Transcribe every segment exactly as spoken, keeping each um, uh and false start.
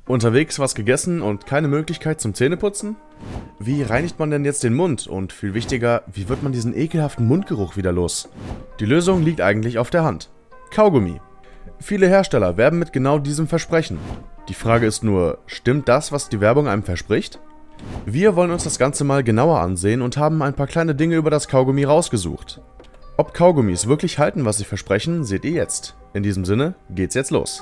Unterwegs was gegessen und keine Möglichkeit zum Zähneputzen? Wie reinigt man denn jetzt den Mund und viel wichtiger, wie wird man diesen ekelhaften Mundgeruch wieder los? Die Lösung liegt eigentlich auf der Hand. Kaugummi. Viele Hersteller werben mit genau diesem Versprechen. Die Frage ist nur, stimmt das, was die Werbung einem verspricht? Wir wollen uns das Ganze mal genauer ansehen und haben ein paar kleine Dinge über das Kaugummi rausgesucht. Ob Kaugummis wirklich halten, was sie versprechen, seht ihr jetzt. In diesem Sinne, geht's jetzt los.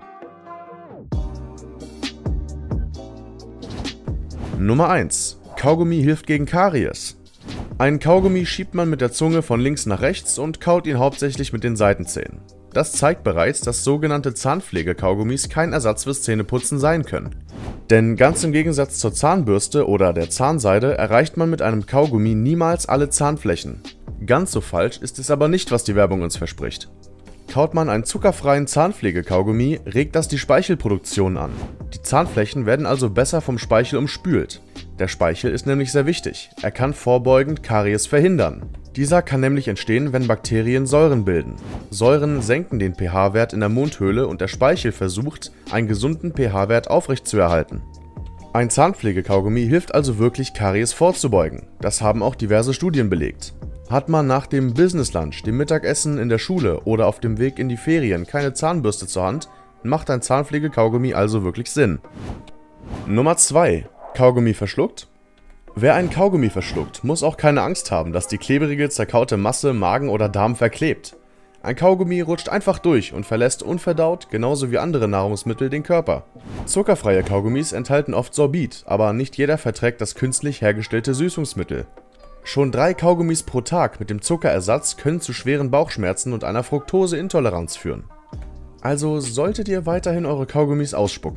Nummer eins. Kaugummi hilft gegen Karies. Ein Kaugummi schiebt man mit der Zunge von links nach rechts und kaut ihn hauptsächlich mit den Seitenzähnen. Das zeigt bereits, dass sogenannte Zahnpflege-Kaugummis kein Ersatz fürs Zähneputzen sein können. Denn ganz im Gegensatz zur Zahnbürste oder der Zahnseide erreicht man mit einem Kaugummi niemals alle Zahnflächen. Ganz so falsch ist es aber nicht, was die Werbung uns verspricht. Kaut man einen zuckerfreien Zahnpflege-Kaugummi, regt das die Speichelproduktion an. Die Zahnflächen werden also besser vom Speichel umspült. Der Speichel ist nämlich sehr wichtig. Er kann vorbeugend Karies verhindern. Dieser kann nämlich entstehen, wenn Bakterien Säuren bilden. Säuren senken den pH-Wert in der Mundhöhle und der Speichel versucht, einen gesunden pH-Wert aufrechtzuerhalten. Ein Zahnpflege-Kaugummi hilft also wirklich, Karies vorzubeugen. Das haben auch diverse Studien belegt. Hat man nach dem Business Lunch, dem Mittagessen in der Schule oder auf dem Weg in die Ferien keine Zahnbürste zur Hand, macht ein Zahnpflege-Kaugummi also wirklich Sinn. Nummer zwei. Kaugummi verschluckt? Wer einen Kaugummi verschluckt, muss auch keine Angst haben, dass die klebrige, zerkaute Masse Magen oder Darm verklebt. Ein Kaugummi rutscht einfach durch und verlässt unverdaut, genauso wie andere Nahrungsmittel, den Körper. Zuckerfreie Kaugummis enthalten oft Sorbit, aber nicht jeder verträgt das künstlich hergestellte Süßungsmittel. Schon drei Kaugummis pro Tag mit dem Zuckerersatz können zu schweren Bauchschmerzen und einer Fructoseintoleranz führen. Also solltet ihr weiterhin eure Kaugummis ausspucken.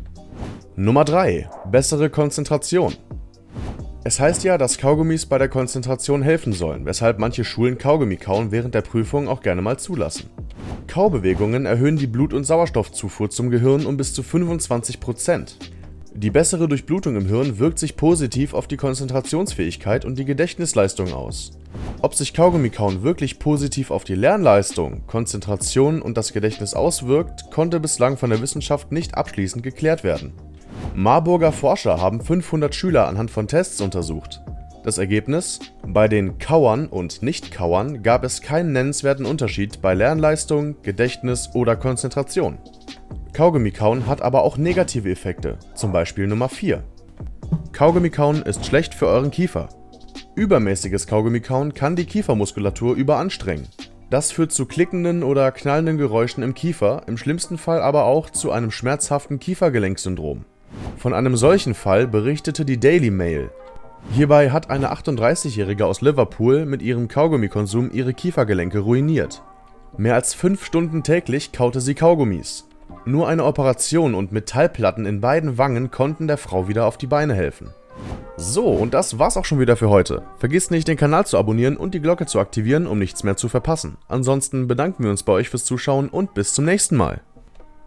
Nummer drei. Bessere Konzentration. Es heißt ja, dass Kaugummis bei der Konzentration helfen sollen, weshalb manche Schulen Kaugummi kauen während der Prüfung auch gerne mal zulassen. Kaubewegungen erhöhen die Blut- und Sauerstoffzufuhr zum Gehirn um bis zu fünfundzwanzig Prozent. Die bessere Durchblutung im Hirn wirkt sich positiv auf die Konzentrationsfähigkeit und die Gedächtnisleistung aus. Ob sich Kaugummikauen wirklich positiv auf die Lernleistung, Konzentration und das Gedächtnis auswirkt, konnte bislang von der Wissenschaft nicht abschließend geklärt werden. Marburger Forscher haben fünfhundert Schüler anhand von Tests untersucht. Das Ergebnis? Bei den Kauern und Nicht-Kauern gab es keinen nennenswerten Unterschied bei Lernleistung, Gedächtnis oder Konzentration. Kaugummikauen hat aber auch negative Effekte, zum Beispiel Nummer vier. Kaugummikauen ist schlecht für euren Kiefer. Übermäßiges Kaugummikauen kann die Kiefermuskulatur überanstrengen. Das führt zu klickenden oder knallenden Geräuschen im Kiefer, im schlimmsten Fall aber auch zu einem schmerzhaften Kiefergelenksyndrom. Von einem solchen Fall berichtete die Daily Mail. Hierbei hat eine achtunddreißigjährige aus Liverpool mit ihrem Kaugummikonsum ihre Kiefergelenke ruiniert. Mehr als fünf Stunden täglich kaute sie Kaugummis. Nur eine Operation und Metallplatten in beiden Wangen konnten der Frau wieder auf die Beine helfen. So, und das war's auch schon wieder für heute. Vergisst nicht, den Kanal zu abonnieren und die Glocke zu aktivieren, um nichts mehr zu verpassen. Ansonsten bedanken wir uns bei euch fürs Zuschauen und bis zum nächsten Mal.